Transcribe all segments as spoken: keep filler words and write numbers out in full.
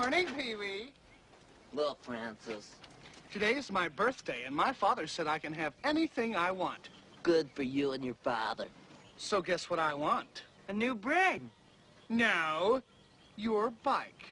morning, Pee-wee. Look, Francis. Today is my birthday, and my father said I can have anything I want. Good for you and your father. So guess what I want? A new brig. No, your bike.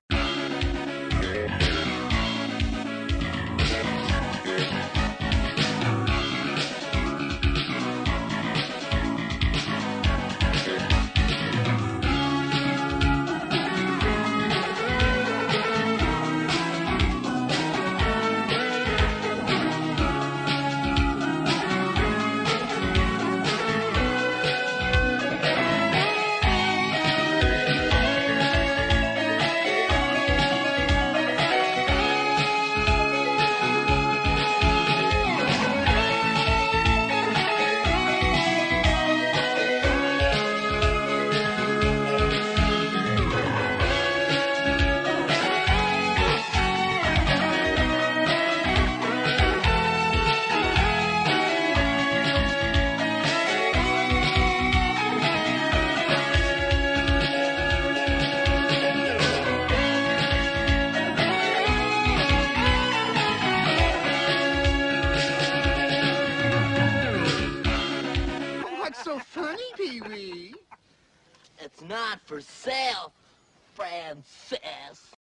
What's so funny, Pee-wee? It's not for sale, Francis.